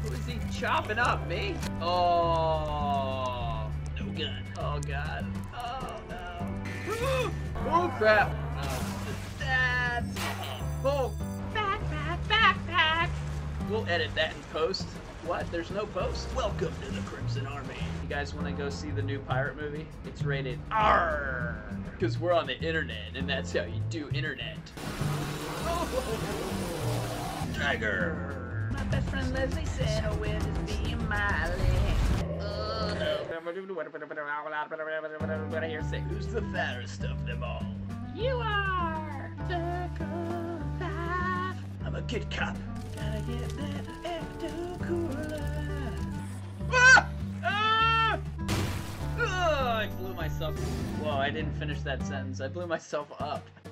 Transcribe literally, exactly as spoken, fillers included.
Who is he chopping up? Me? Oh, no gun. Oh god. Oh no. Oh crap. Oh, that's oh, back, back, back, back. We'll edit that in post. What? There's no post? Welcome to the Crimson Army. You guys want to go see the new pirate movie? It's rated R. Because we're on the internet, and that's how you do internet. Oh, Tiger. My best friend Leslie said, oh, where does being my leg? Oh, no. What I hear say, who's the fattest of them all? You are. I'm a good cop. Gotta get that ecto cooler. Ah! Ah! Oh, I blew myself. Whoa, I didn't finish that sentence. I blew myself up.